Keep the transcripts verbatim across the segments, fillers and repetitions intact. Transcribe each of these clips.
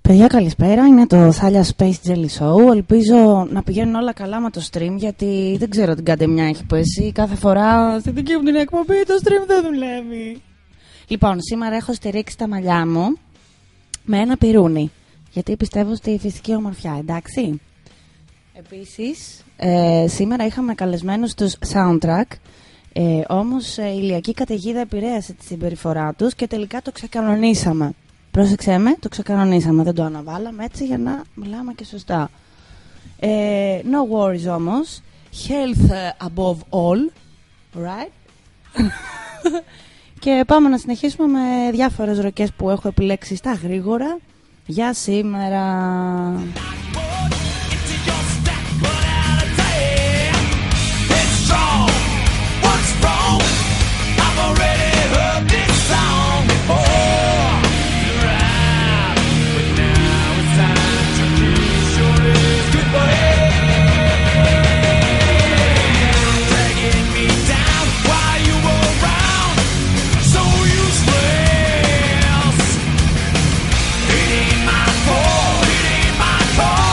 Παιδιά, καλησπέρα. Είναι το Thalia Space Jelly Show. Ελπίζω να πηγαίνουν όλα καλά με το stream, γιατί δεν ξέρω την καντεμιά έχει πέσει. Κάθε φορά στη δική μου την εκπομπή το stream δεν δουλεύει. Λοιπόν, σήμερα έχω στηρίξει τα μαλλιά μου με ένα πυρούνι, γιατί πιστεύω στη φυσική ομορφιά, εντάξει. Επίσης, ε, σήμερα είχαμε καλεσμένους τους Soundtrack, ε, όμως ε, η ηλιακή καταιγίδα επηρέασε τη συμπεριφορά τους και τελικά το ξεκανονίσαμε. Πρόσεξέ με, το ξεκανονίσαμε, δεν το αναβάλαμε έτσι για να μιλάμε και σωστά. Ε, no worries όμως, health above all, right? Και πάμε να συνεχίσουμε με διάφορες ροκές που έχω επιλέξει στα γρήγορα για σήμερα. Oh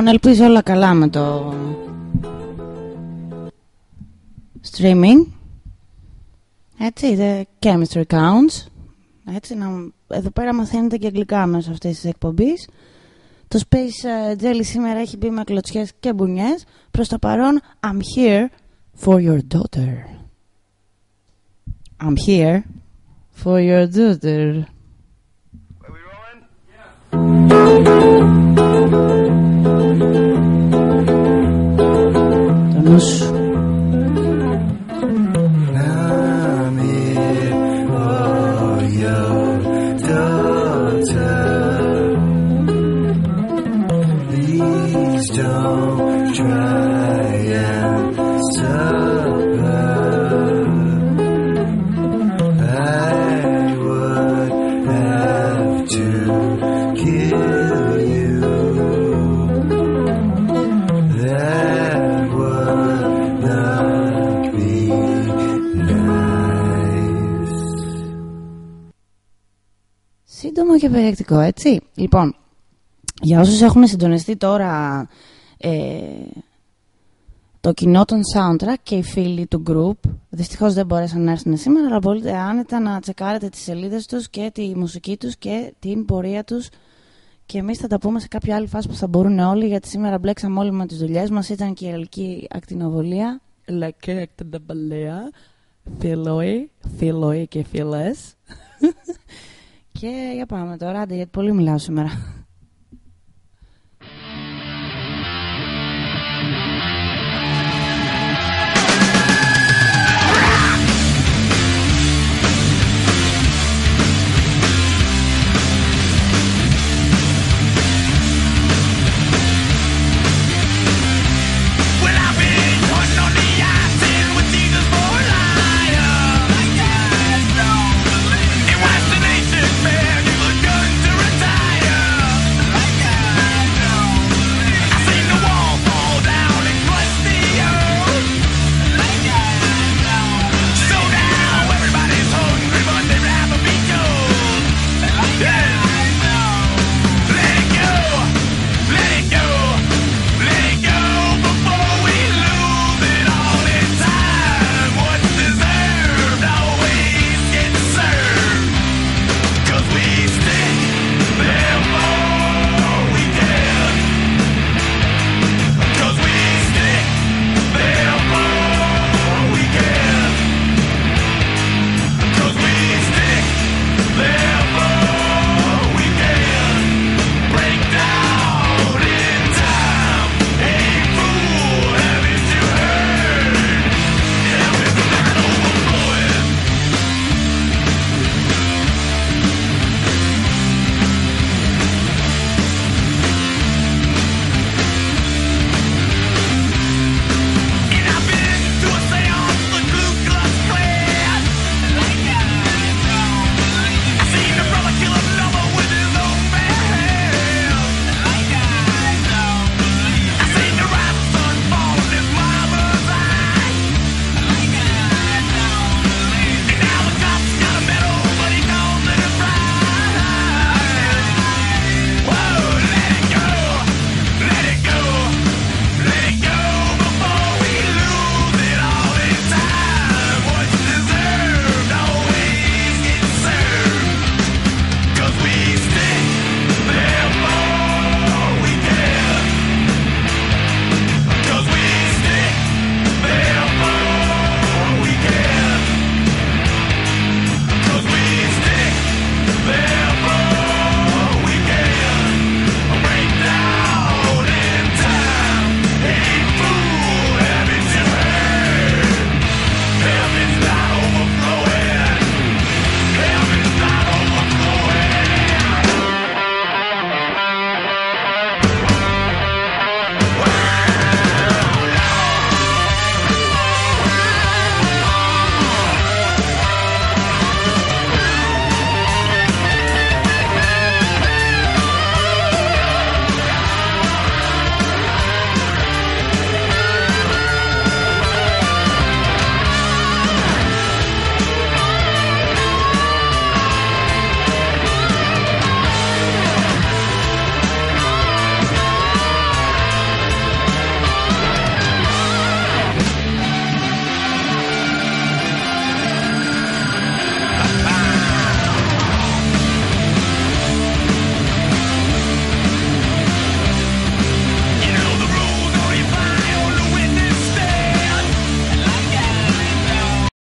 Λοιπόν, ελπίζω όλα καλά με το streaming. Έτσι, the chemistry counts. Έτσι, να... εδώ πέρα μαθαίνετε και αγγλικά μέσω αυτής της εκπομπής. Το Space Jelly σήμερα έχει μπει με κλωτσιές και μπουνιές. Προς το παρόν, I'm here for your daughter. I'm here for your daughter. Are we rolling? Yeah. Το νου σου. Don't try and stop her. I would have to kill you. That would not be nice. Σύντομο και περιεκτικό, έτσι. Λοιπόν, για όσους έχουν συντονιστεί τώρα ε, το κοινό των soundtrack και οι φίλοι του group, δυστυχώς δεν μπόρεσαν να έρθουν σήμερα, αλλά μπορείτε άνετα να τσεκάρετε τις σελίδες τους και τη μουσική τους και την πορεία τους, και εμείς θα τα πούμε σε κάποια άλλη φάση που θα μπορούν όλοι, γιατί σήμερα μπλέξαμε όλοι με τις δουλειές μας. Ήταν και η ελληνική ακτινοβολία, λαϊκή ακτινοβολία, φίλοι, φίλοι και φίλες. Και για πάμε τώρα, άντε, γιατί πολύ μιλάω σήμερα.